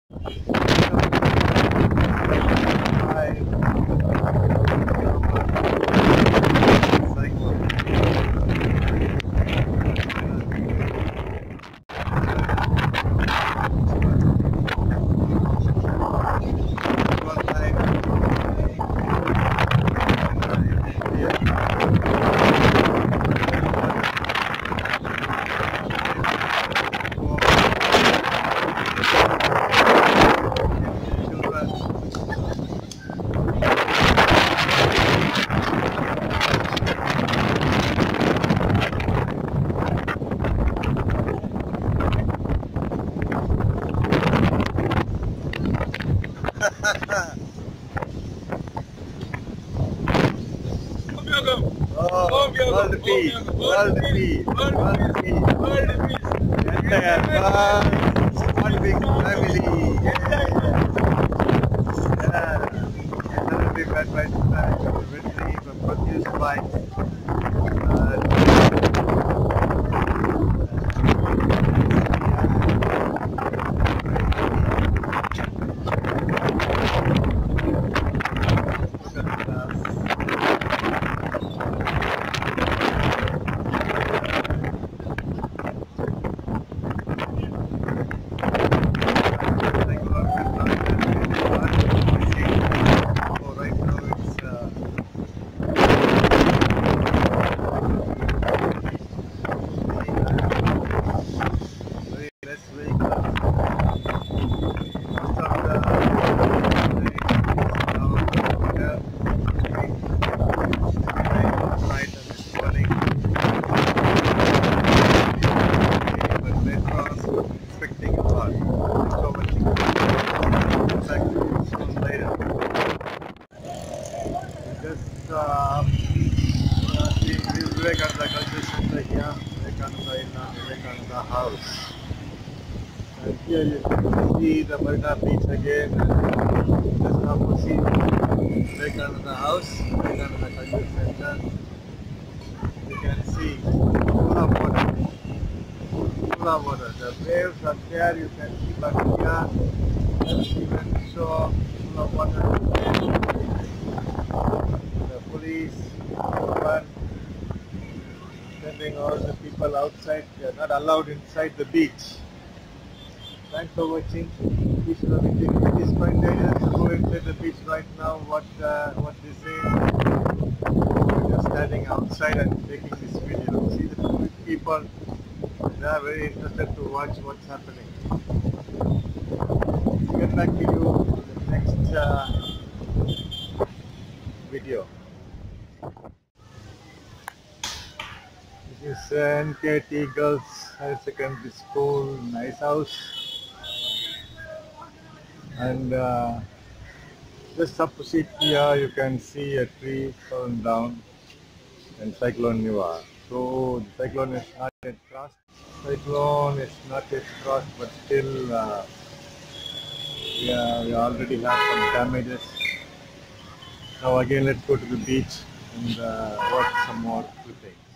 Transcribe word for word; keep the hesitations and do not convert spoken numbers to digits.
Oh, world peace, world peace, world peace, world peace. Yeah, one big family. Yeah, yeah. Another big advice uh, from produced by. Uh, Just uh, the Vivekananda Culture Center here, Vivekananda in uh, Vivekananda House. And here you can see the Marina Beach again. Just opposite Vivekananda House, Vivekananda Culture Center. You can see full of water, full of water. The waves are there, you can see, but here just even so full of water. Police, one sending all the people outside. They are not allowed inside the beach. Thanks for watching. Beach loving. It is quite dangerous to go inside the beach right now. What uh, what they say? We're just standing outside and taking this video. See the people. They are very interested to watch what's happening. Get back to you in the next uh, video. This is N K T Girls Higher Secondary School, nice house, and uh, just opposite here you can see a tree fallen down and cyclone Nivar. So the cyclone is not yet crossed. Cyclone is not yet crossed, but still uh, yeah, we already have some damages. Now again let's go to the beach and uh, watch some more footage.